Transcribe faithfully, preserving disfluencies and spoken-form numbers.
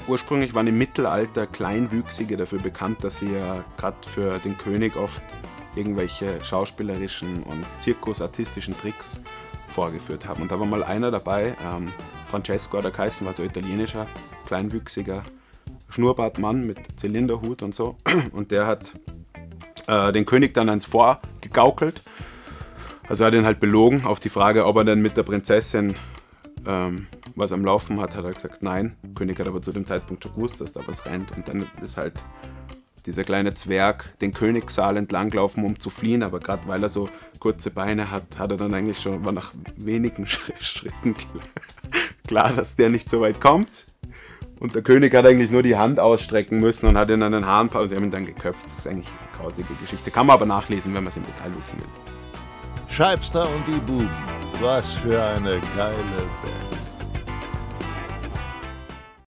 Ursprünglich waren im Mittelalter Kleinwüchsige dafür bekannt, dass sie ja gerade für den König oft irgendwelche schauspielerischen und zirkusartistischen Tricks vorgeführt haben. Und da war mal einer dabei, ähm, Francesco hat er geheißen, war so italienischer, kleinwüchsiger Schnurrbartmann mit Zylinderhut und so. Und der hat äh, den König dann ans Vor gegaukelt. Also er hat ihn halt belogen auf die Frage, ob er denn mit der Prinzessin ähm, was am Laufen hat, hat er gesagt, nein. Der König hat aber zu dem Zeitpunkt schon gewusst, dass da was rennt. Und dann ist halt dieser kleine Zwerg den Königssaal entlanglaufen, um zu fliehen. Aber gerade weil er so kurze Beine hat, hat er dann eigentlich schon, war nach wenigen Schritten klar, dass der nicht so weit kommt. Und der König hat eigentlich nur die Hand ausstrecken müssen und hat ihn an den Haaren pausiert. Sie haben ihn dann geköpft. Das ist eigentlich eine grausige Geschichte. Kann man aber nachlesen, wenn man es im Detail wissen will. Scheibster und die Buben. Was für eine geile Band.